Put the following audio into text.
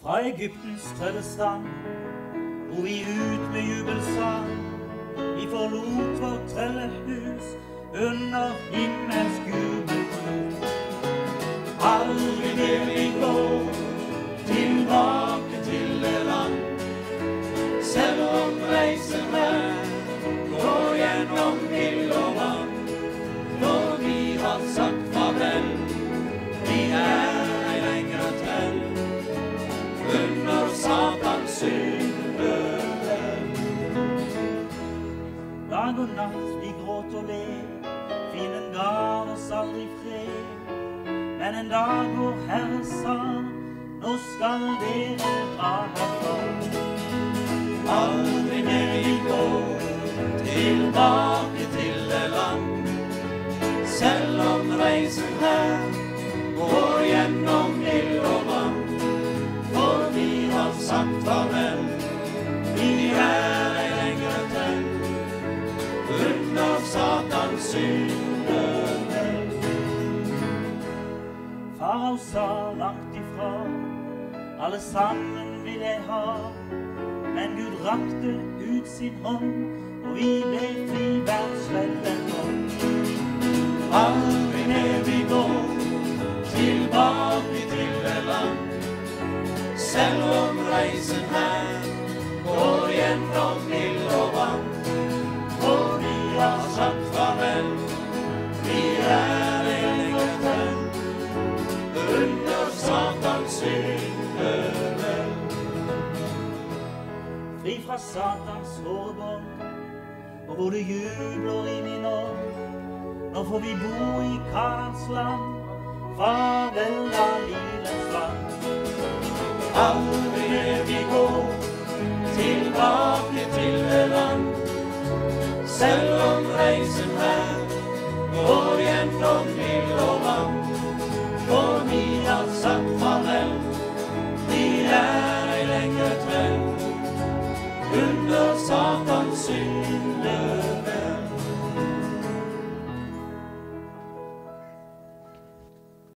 Fra Egyptens tredje stand dro vi ut med jubelsang. Vi forlot vårt trellehus under himmels jubelbrus. Aldri mer vi går tilbake til det land, selv om reisen her går gjennom ild og vann. For vi har sagt farvel, vi ei lenger trell under Satans syndeveld. Dag og natt vi gråt og led, fienden gav oss aldri fred. Men en dag vår Herre sa, nå skal dere dra herfra. Aldri mer vi går tilbake til det land, selv om reisen her går gjennom ild og vann. For vi har sagt farvel, vi ei lenger trell under Satans syndeveld. Farao sa langt ifra, alle sammen vil jeg ha. Men Gud rakte ut sin hånd, og vi ble fri hver svelden hånd. Aldri mer vi går tilbake til det land, selv om reisen her går gjennom ild og vann. For vi har sagt farvel, vi ei lenger trell under Satans syndeveld. Fri fra Satans hårbånd, og hvor det jubler i min ånd. Nå får vi bo i Kanans land, farvel av livets vann. Aldri mer vi går tilbake til det land, selv om reisen her går gjennom ild og vann. For vi har sagt farvel, vi ei lenger trell under Satans syndeveld.